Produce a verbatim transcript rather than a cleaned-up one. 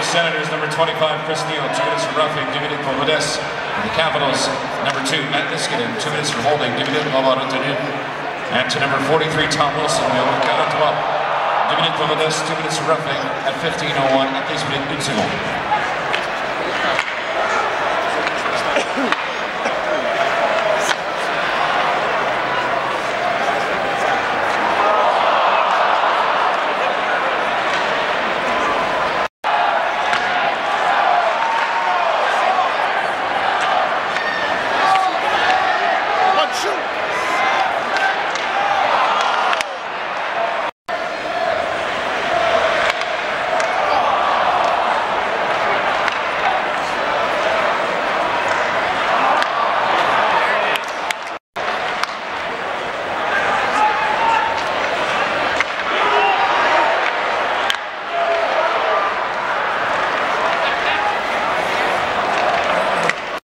the Senators, number twenty-five, Chris Neal, two minutes for roughing, deux minutes pour Modeste. For the Capitals, number two, Matt Niskanen, two minutes for holding, deux minutes pour avoir retenu. And to number forty-three, Tom Wilson, numéro quarante-trois, deux minutes pour Modeste, two minutes for roughing, at fifteen oh one, at least minute une seconde.